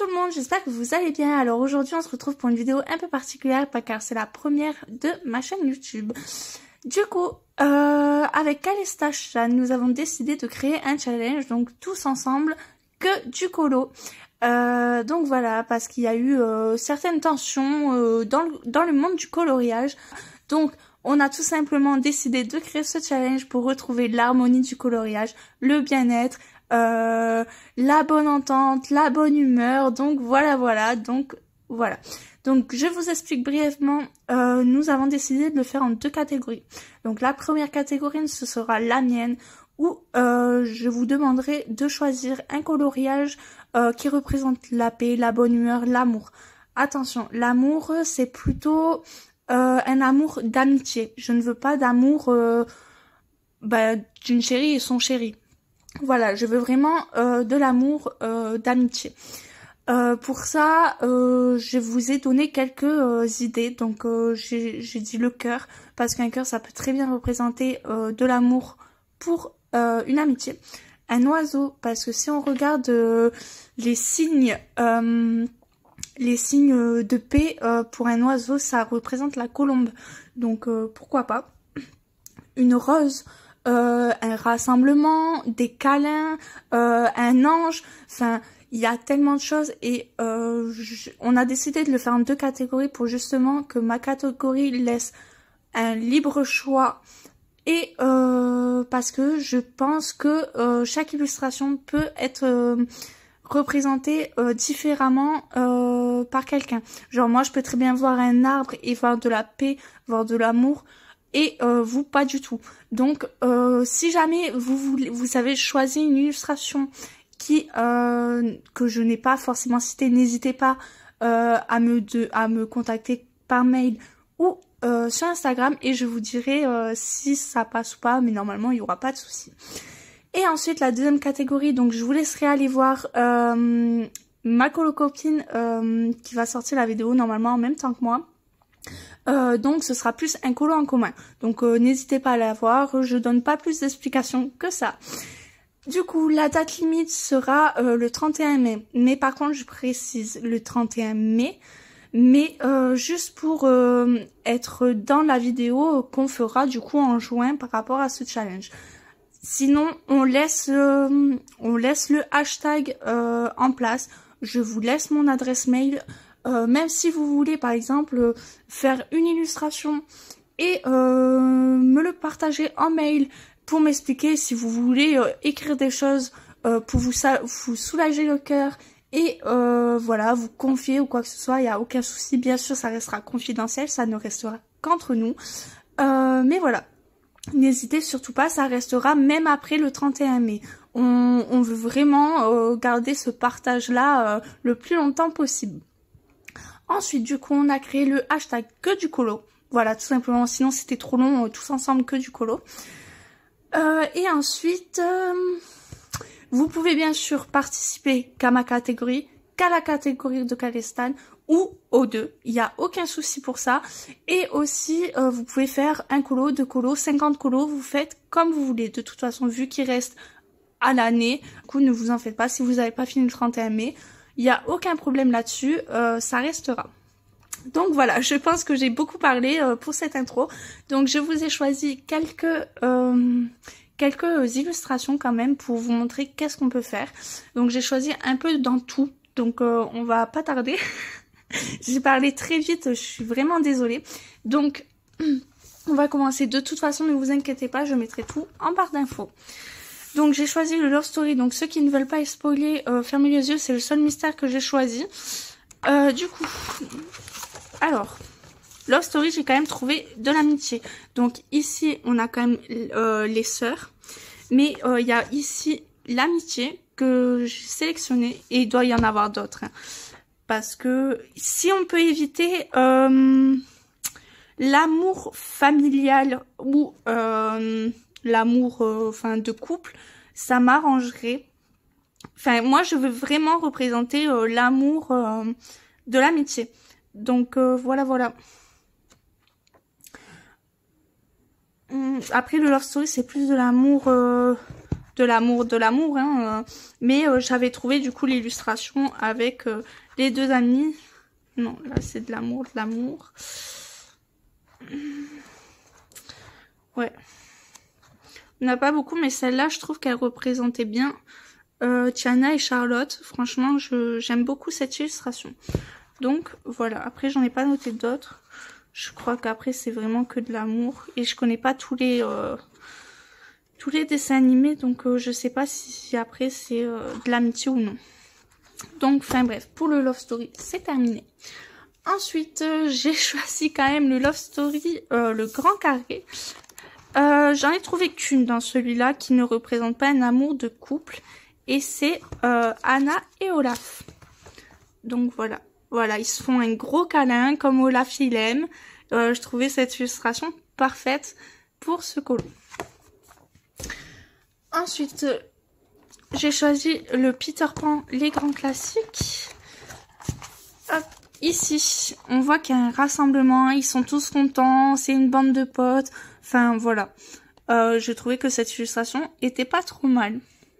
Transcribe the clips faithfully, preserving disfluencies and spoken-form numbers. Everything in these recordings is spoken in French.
tout le monde, j'espère que vous allez bien. Alors aujourd'hui on se retrouve pour une vidéo un peu particulière car c'est la première de ma chaîne YouTube. Du coup, euh, avec Calestacha, nous avons décidé de créer un challenge, donc tous ensemble, que du colo. Euh, donc voilà, parce qu'il y a eu euh, certaines tensions euh, dans, le, dans le monde du coloriage. Donc on a tout simplement décidé de créer ce challenge pour retrouver l'harmonie du coloriage, le bien-être, euh, la bonne entente, la bonne humeur. Donc voilà, voilà, donc voilà. Donc je vous explique brièvement, euh, nous avons décidé de le faire en deux catégories. Donc la première catégorie, ce sera la mienne, où euh, je vous demanderai de choisir un coloriage euh, qui représente la paix, la bonne humeur, l'amour. Attention, l'amour, c'est plutôt euh, un amour d'amitié. Je ne veux pas d'amour euh, bah, d'une chérie et son chéri. Voilà, je veux vraiment euh, de l'amour euh, d'amitié. Euh, pour ça, euh, je vous ai donné quelques euh, idées. Donc euh, j'ai dit le cœur, parce qu'un cœur, ça peut très bien représenter euh, de l'amour pour euh, une amitié. Un oiseau, parce que si on regarde euh, les signes, euh, les signes de paix, euh, pour un oiseau, ça représente la colombe. Donc euh, pourquoi pas. Une rose, euh, un rassemblement, des câlins, euh, un ange, enfin... Il y a tellement de choses et euh, je, on a décidé de le faire en deux catégories pour justement que ma catégorie laisse un libre choix et euh, parce que je pense que euh, chaque illustration peut être euh, représentée euh, différemment euh, par quelqu'un. Genre moi je peux très bien voir un arbre et voir de la paix, voir de l'amour. Et euh, vous pas du tout. Donc euh, si jamais vous, vous, vous avez choisi une illustration qui euh, que je n'ai pas forcément cité, n'hésitez pas euh, à me de, à me contacter par mail ou euh, sur Instagram et je vous dirai euh, si ça passe ou pas, mais normalement il n'y aura pas de souci. Et ensuite la deuxième catégorie, donc je vous laisserai aller voir euh, ma colocopine euh, qui va sortir la vidéo normalement en même temps que moi. Euh, donc ce sera plus un colo en commun. Donc euh, n'hésitez pas à la voir, je donne pas plus d'explications que ça. Du coup, la date limite sera euh, le trente et un mai. Mais par contre, je précise le trente et un mai. Mais euh, juste pour euh, être dans la vidéo qu'on fera du coup en juin par rapport à ce challenge. Sinon, on laisse, euh, on laisse le hashtag euh, en place. Je vous laisse mon adresse mail. Euh, même si vous voulez, par exemple, faire une illustration et euh, me le partager en mail pour m'expliquer si vous voulez euh, écrire des choses euh, pour vous, vous soulager le cœur et euh, voilà, vous confier ou quoi que ce soit, il n'y a aucun souci. Bien sûr, ça restera confidentiel, ça ne restera qu'entre nous. Euh, mais voilà, n'hésitez surtout pas, ça restera même après le trente et un mai. On, on veut vraiment euh, garder ce partage-là euh, le plus longtemps possible. Ensuite, du coup, on a créé le hashtag que du colo. Voilà, tout simplement, sinon c'était trop long, euh, tous ensemble que du colo. Euh, et ensuite, euh, vous pouvez bien sûr participer qu'à ma catégorie, qu'à la catégorie de Calestan ou aux deux. Il n'y a aucun souci pour ça. Et aussi, euh, vous pouvez faire un colo, deux colos, cinquante colos. Vous faites comme vous voulez. De toute façon, vu qu'il reste à l'année, du coup, ne vous en faites pas. Si vous n'avez pas fini le trente et un mai, il n'y a aucun problème là-dessus. Euh, ça restera. Donc voilà, je pense que j'ai beaucoup parlé euh, pour cette intro. Donc je vous ai choisi quelques euh, quelques illustrations quand même pour vous montrer qu'est-ce qu'on peut faire. Donc j'ai choisi un peu dans tout. Donc euh, on va pas tarder. J'ai parlé très vite, je suis vraiment désolée. Donc on va commencer. De toute façon, ne vous inquiétez pas, je mettrai tout en barre d'infos. Donc j'ai choisi le Love Story. Donc ceux qui ne veulent pas spoiler, euh, fermez les yeux, c'est le seul mystère que j'ai choisi. Euh, du coup... Alors, Love Story, j'ai quand même trouvé de l'amitié. Donc ici, on a quand même euh, les sœurs. Mais il euh, y a ici l'amitié que j'ai sélectionné. Et il doit y en avoir d'autres. Hein. Parce que si on peut éviter euh, l'amour familial ou euh, l'amour euh, enfin, de couple, ça m'arrangerait. Enfin, moi, je veux vraiment représenter euh, l'amour euh, de l'amitié. Donc euh, voilà voilà. Hum, après le Love Story c'est plus de l'amour euh, de l'amour, de l'amour, hein, euh, mais euh, j'avais trouvé du coup l'illustration avec euh, les deux amis. Non, là c'est de l'amour, de l'amour. Ouais. Il n'y en a pas beaucoup, mais celle-là, je trouve qu'elle représentait bien euh, Tiana et Charlotte. Franchement, je j'aime beaucoup cette illustration. Donc voilà, après j'en ai pas noté d'autres. Je crois qu'après c'est vraiment que de l'amour. Et je connais pas tous les... Euh, tous les dessins animés, donc euh, je sais pas si, si après c'est euh, de l'amitié ou non. Donc, enfin bref, pour le Love Story, c'est terminé. Ensuite, euh, j'ai choisi quand même le Love Story, euh, le grand carré. Euh, J'en ai trouvé qu'une dans celui-là qui ne représente pas un amour de couple. Et c'est euh, Anna et Olaf. Donc voilà, voilà, ils se font un gros câlin comme Olaf il aime. Euh, je trouvais cette illustration parfaite pour ce colo. Ensuite, j'ai choisi le Peter Pan, les grands classiques. Hop, ici, on voit qu'il y a un rassemblement, ils sont tous contents, c'est une bande de potes. Enfin, voilà. Euh, je trouvais que cette illustration était pas trop mal.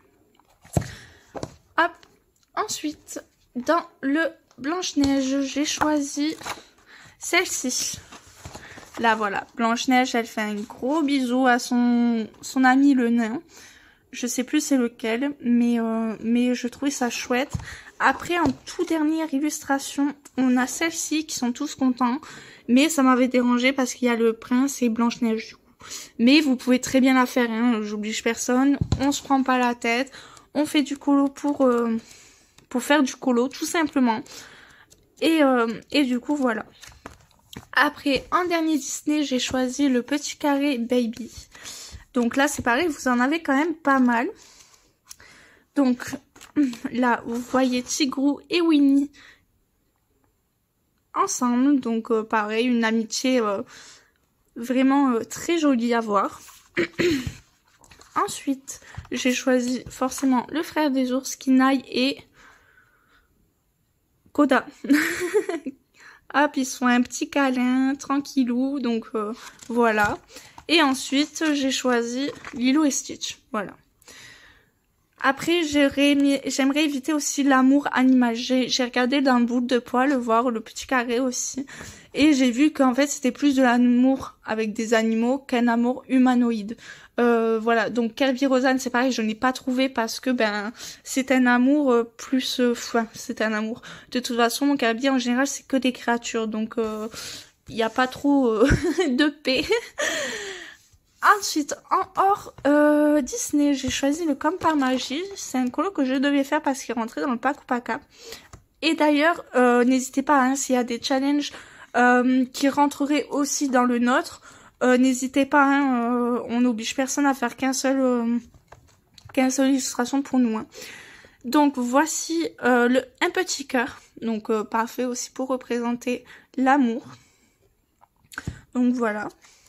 Hop, ensuite, dans le Blanche-Neige, j'ai choisi celle-ci. Là, voilà, Blanche-Neige, elle fait un gros bisou à son, son ami le nain. Je sais plus c'est lequel, mais, euh, mais je trouvais ça chouette. Après, en toute dernière illustration, on a celle-ci qui sont tous contents. Mais ça m'avait dérangé parce qu'il y a le prince et Blanche-Neige du coup. Mais vous pouvez très bien la faire, hein, j'oblige personne. On se prend pas la tête. On fait du colo pour, euh, pour faire du colo, tout simplement. Et, euh, et du coup, voilà. Après, en dernier Disney, j'ai choisi le Petit Carré Baby. Donc là, c'est pareil, vous en avez quand même pas mal. Donc là, vous voyez Tigrou et Winnie ensemble. Donc euh, pareil, une amitié euh, vraiment euh, très jolie à voir. Ensuite, j'ai choisi forcément le frère des ours, Kinaï et Koda. Hop, ils se font un petit câlin, tranquillou, donc euh, voilà. Et ensuite, j'ai choisi Lilo et Stitch, voilà. Après, j'aimerais éviter aussi l'amour animal. J'ai regardé dans le bout de poil, voir le Petit Carré aussi. Et j'ai vu qu'en fait, c'était plus de l'amour avec des animaux qu'un amour humanoïde. Euh, voilà, donc Kirby Rosanne, c'est pareil, je n'ai pas trouvé parce que ben c'est un amour euh, plus... Euh, enfin, c'est un amour. De toute façon, mon Kirby, en général, c'est que des créatures. Donc, il euh, n'y a pas trop euh, de paix. Ensuite, en hors euh, Disney, j'ai choisi le Comme par magie. C'est un colo que je devais faire parce qu'il rentrait dans le pack ou pack. Et d'ailleurs, euh, n'hésitez pas, hein, s'il y a des challenges euh, qui rentreraient aussi dans le nôtre, euh, n'hésitez pas, hein, euh, on n'oblige personne à faire qu'un seul, euh, qu'un seul illustration pour nous. Hein. Donc voici euh, le un petit cœur, donc euh, parfait aussi pour représenter l'amour. Donc voilà.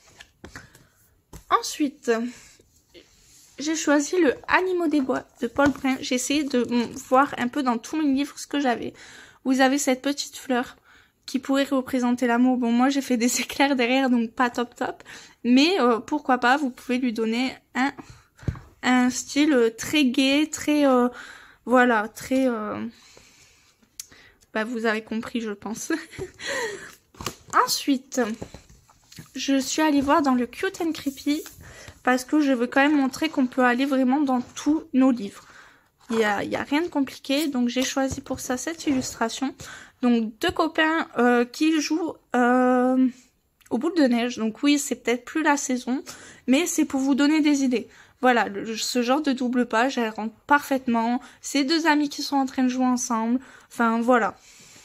Ensuite, j'ai choisi le Animaux des bois de Paul Brun. J'ai essayé de voir un peu dans tous mes livres ce que j'avais. Vous avez cette petite fleur qui pourrait représenter l'amour. Bon, moi j'ai fait des éclairs derrière, donc pas top top. Mais euh, pourquoi pas, vous pouvez lui donner un, un style très gai, très... Euh, voilà, très... Euh, bah, vous avez compris, je pense. Ensuite... je suis allée voir dans le Cute and Creepy parce que je veux quand même montrer qu'on peut aller vraiment dans tous nos livres. Il n'y a, il y a rien de compliqué, donc j'ai choisi pour ça cette illustration. Donc deux copains euh, qui jouent euh, au boule de neige. Donc oui, c'est peut-être plus la saison, mais c'est pour vous donner des idées. Voilà, le, ce genre de double page, elle rentre parfaitement. C'est deux amis qui sont en train de jouer ensemble. Enfin, voilà.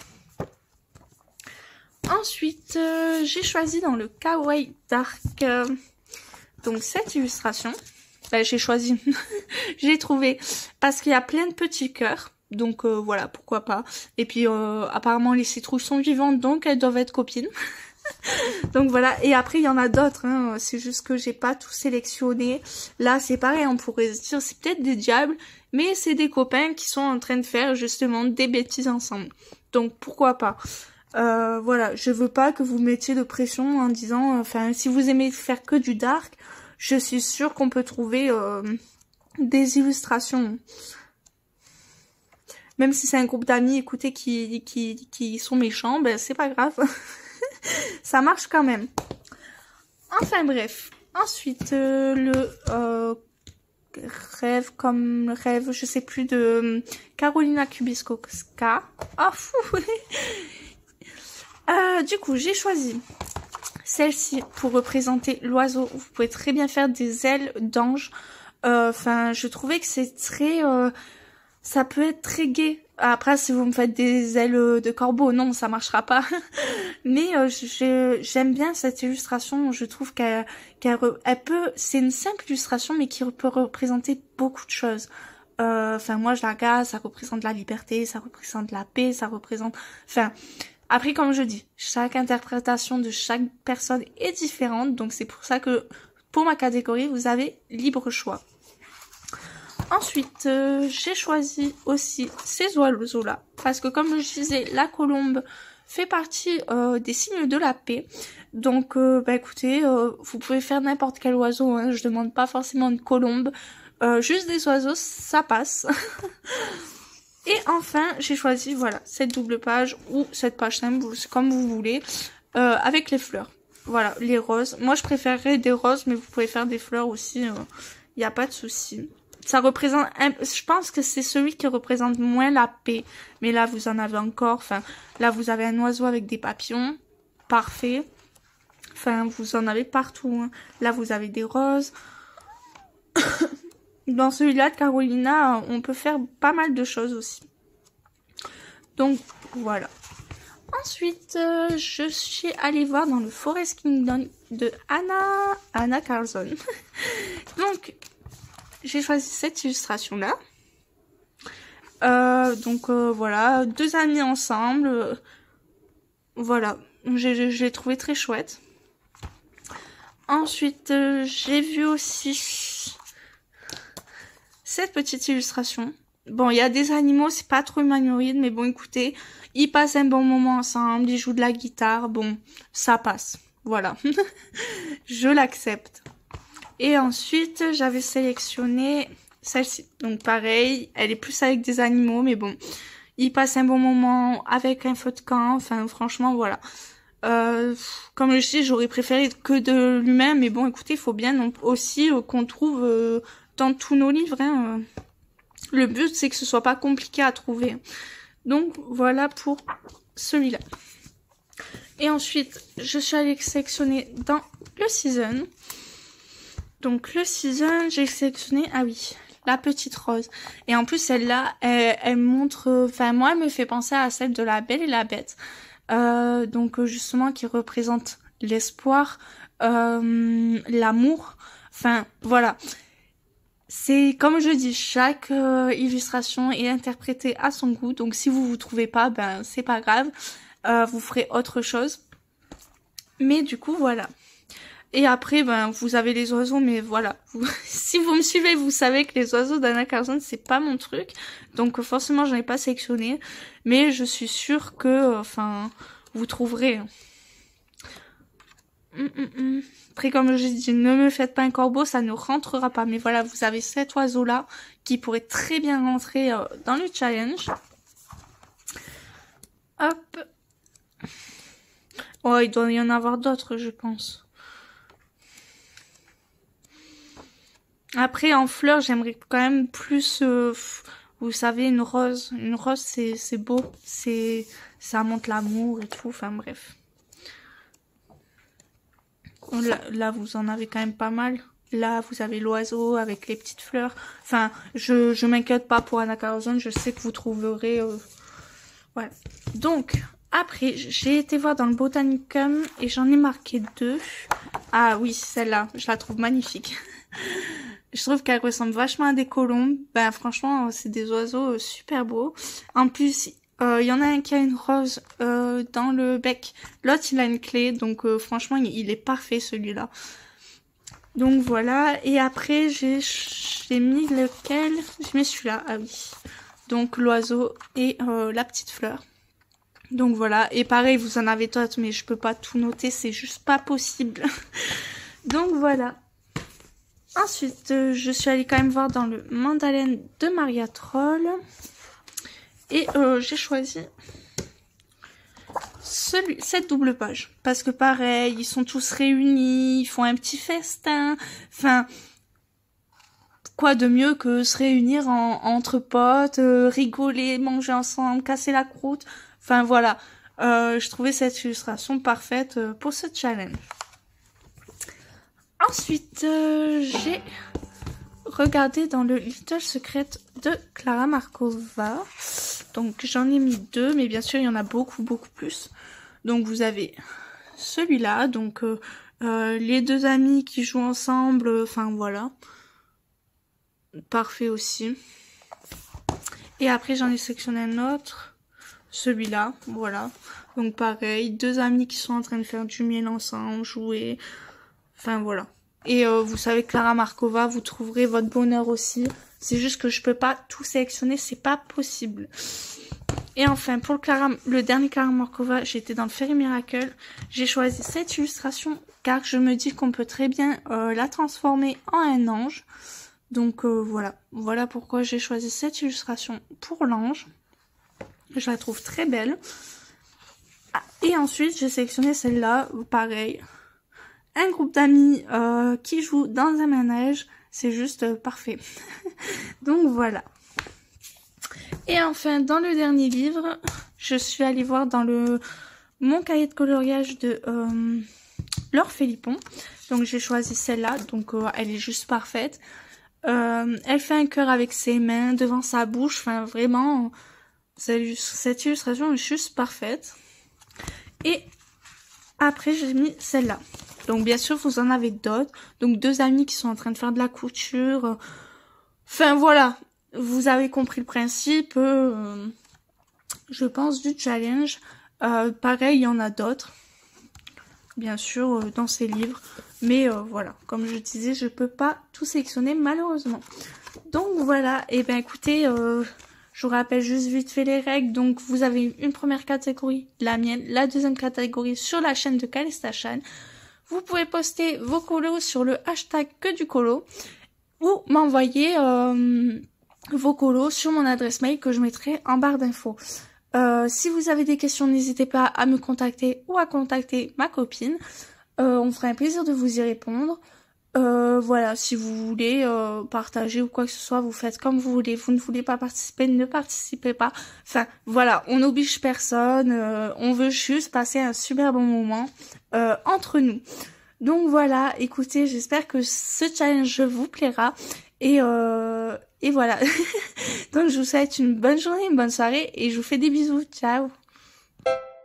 Ensuite, euh, j'ai choisi dans le Kawaii Dark, euh, donc cette illustration, ben, j'ai choisi, j'ai trouvé, parce qu'il y a plein de petits cœurs, donc euh, voilà, pourquoi pas. Et puis euh, apparemment les citrouilles sont vivantes, donc elles doivent être copines. Donc voilà, et après il y en a d'autres, hein. C'est juste que j'ai pas tout sélectionné. Là c'est pareil, on pourrait se dire c'est peut-être des diables, mais c'est des copains qui sont en train de faire justement des bêtises ensemble. Donc pourquoi pas. Euh, voilà, je veux pas que vous mettiez de pression en disant, enfin, si vous aimez faire que du dark, je suis sûre qu'on peut trouver euh, des illustrations. Même si c'est un groupe d'amis, écoutez, qui, qui, qui sont méchants, ben c'est pas grave. Ça marche quand même. Enfin bref. Ensuite, euh, le euh, rêve comme rêve, je sais plus, de Karolina Kubiskowska. Oh fou. euh, Du coup, j'ai choisi celle-ci pour représenter l'oiseau. Vous pouvez très bien faire des ailes d'ange. Enfin, euh, je trouvais que c'est très... Euh, ça peut être très gai. Après, si vous me faites des ailes de corbeau, non, ça marchera pas. Mais euh, j'aime bien cette illustration. Je trouve qu'elle qu'elle elle peut... C'est une simple illustration, mais qui peut représenter beaucoup de choses. Enfin, euh, moi, je la regarde, ça représente la liberté, ça représente la paix, ça représente... Enfin, après, comme je dis, chaque interprétation de chaque personne est différente. Donc, c'est pour ça que, pour ma catégorie, vous avez libre choix. Ensuite, euh, j'ai choisi aussi ces oiseaux-là. Parce que comme je disais, la colombe fait partie euh, des signes de la paix. Donc, euh, bah écoutez, euh, vous pouvez faire n'importe quel oiseau. Hein, je demande pas forcément une colombe. Euh, juste des oiseaux, ça passe. Et enfin, j'ai choisi, voilà, cette double page ou cette page simple, comme vous voulez, euh, avec les fleurs. Voilà, les roses. Moi, je préférerais des roses, mais vous pouvez faire des fleurs aussi. Il euh, n'y a pas de souci. Ça représente, un... je pense que c'est celui qui représente moins la paix. Mais là, vous en avez encore. Enfin, là, vous avez un oiseau avec des papillons. Parfait. Enfin, vous en avez partout. Hein. Là, vous avez des roses. Dans celui-là de Karolina, on peut faire pas mal de choses aussi. Donc, voilà. Ensuite, euh, je suis allée voir dans le Forest Kingdom de Anna, Anna Carlson. Donc, j'ai choisi cette illustration-là. Euh, donc, euh, voilà, deux amis ensemble. Euh, voilà, je, je l'ai trouvé très chouette. Ensuite, euh, j'ai vu aussi cette petite illustration. Bon, il y a des animaux, c'est pas trop humanoïde, mais bon, écoutez, ils passent un bon moment ensemble, ils jouent de la guitare, bon, ça passe. Voilà, je l'accepte. Et ensuite, j'avais sélectionné celle-ci. Donc pareil, elle est plus avec des animaux, mais bon, ils passent un bon moment avec un feu de camp, enfin franchement, voilà. Euh, comme je dis, j'aurais préféré que de l'humain, mais bon, écoutez, il faut bien aussi euh, qu'on trouve euh, dans tous nos livres, hein, euh. Le but, c'est que ce soit pas compliqué à trouver. Donc, voilà pour celui-là. Et ensuite, je suis allée sélectionner dans le Season. Donc, le Season, j'ai sélectionné, ah oui, la petite rose. Et en plus, celle-là, elle, elle montre, enfin, moi, elle me fait penser à celle de La Belle et la Bête. Euh, donc, justement, qui représente l'espoir, euh, l'amour. Enfin, voilà. C'est comme je dis, chaque euh, illustration est interprétée à son goût. Donc si vous vous trouvez pas, ben c'est pas grave. Euh, vous ferez autre chose. Mais du coup, voilà. Et après, ben vous avez les oiseaux, mais voilà. Vous, si vous me suivez, vous savez que les oiseaux d'Anna Carlson, c'est pas mon truc. Donc forcément, j'en ai pas sélectionné. Mais je suis sûre que, enfin, vous trouverez. Hum, hum, hum. Après, comme je dis, ne me faites pas un corbeau, ça ne rentrera pas. Mais voilà, vous avez cet oiseau-là qui pourrait très bien rentrer euh, dans le challenge. Hop. Oh, il doit y en avoir d'autres, je pense. Après, en fleurs, j'aimerais quand même plus, euh, vous savez, une rose. Une rose, c'est beau. C'est, ça montre l'amour et tout. Enfin, bref. Là, là, vous en avez quand même pas mal. Là, vous avez l'oiseau avec les petites fleurs. Enfin, je je m'inquiète pas pour Anna Carlson. Je sais que vous trouverez... Euh... Voilà. Donc, après, j'ai été voir dans le Botanicum et j'en ai marqué deux. Ah oui, celle-là, je la trouve magnifique. Je trouve qu'elle ressemble vachement à des colombes. Ben, franchement, c'est des oiseaux super beaux. En plus... Il euh, y en a un qui a une rose euh, dans le bec, l'autre il a une clé, donc euh, franchement il, il est parfait celui-là. Donc voilà, et après j'ai mis lequel? J'ai mis celui-là, ah oui. Donc l'oiseau et euh, la petite fleur. Donc voilà, et pareil vous en avez d'autres, mais je peux pas tout noter, c'est juste pas possible. Donc voilà. Ensuite, euh, je suis allée quand même voir dans le Mandalène de Maria Troll. Et euh, j'ai choisi celui, cette double page. Parce que pareil, ils sont tous réunis, ils font un petit festin. Enfin, quoi de mieux que se réunir en, entre potes, euh, rigoler, manger ensemble, casser la croûte. Enfin voilà, euh, je trouvais cette illustration parfaite pour ce challenge. Ensuite, euh, j'ai regardé dans le Little Secret de Klara Markova. Donc j'en ai mis deux, mais bien sûr il y en a beaucoup beaucoup plus. Donc vous avez celui-là, donc euh, euh, les deux amis qui jouent ensemble, enfin voilà. Parfait aussi. Et après j'en ai sélectionné un autre, celui-là, voilà. Donc pareil, deux amis qui sont en train de faire du miel ensemble, jouer, enfin voilà. Et euh, vous savez, Klara Markova, vous trouverez votre bonheur aussi. C'est juste que je peux pas tout sélectionner, c'est pas possible. Et enfin, pour le, Clara, le dernier Klara Markova, j'étais dans le Fairy Miracle. J'ai choisi cette illustration car je me dis qu'on peut très bien euh, la transformer en un ange. Donc euh, voilà, voilà pourquoi j'ai choisi cette illustration pour l'ange. Je la trouve très belle. Ah, et ensuite, j'ai sélectionné celle-là, pareil. Un groupe d'amis euh, qui jouent dans un manège, c'est juste euh, parfait. Donc voilà. Et enfin, dans le dernier livre, je suis allée voir dans le mon cahier de coloriage de euh, Laure Philippon. Donc j'ai choisi celle-là, donc euh, elle est juste parfaite. Euh, elle fait un cœur avec ses mains devant sa bouche, enfin vraiment, cette illustration est juste parfaite. Et après j'ai mis celle-là. Donc bien sûr vous en avez d'autres. Donc deux amis qui sont en train de faire de la couture. Enfin voilà, vous avez compris le principe, euh, je pense, du challenge. Euh, pareil, il y en a d'autres, bien sûr, euh, dans ces livres. Mais euh, voilà, comme je disais, je peux pas tout sélectionner malheureusement. Donc voilà, et ben écoutez, euh, je vous rappelle juste vite fait les règles. Donc vous avez une première catégorie, la mienne, la deuxième catégorie sur la chaîne de Calista Chan. Vous pouvez poster vos colos sur le hashtag que du colo ou m'envoyer euh, vos colos sur mon adresse mail que je mettrai en barre d'infos. Euh, si vous avez des questions, n'hésitez pas à me contacter ou à contacter ma copine. Euh, on fera un plaisir de vous y répondre. Euh, voilà, si vous voulez euh, partager ou quoi que ce soit, vous faites comme vous voulez. Vous ne voulez pas participer, ne participez pas. Enfin, voilà, on n'oblige personne. Euh, on veut juste passer un super bon moment euh, entre nous. Donc voilà, écoutez, j'espère que ce challenge vous plaira. Et, euh, et voilà. Donc je vous souhaite une bonne journée, une bonne soirée et je vous fais des bisous. Ciao!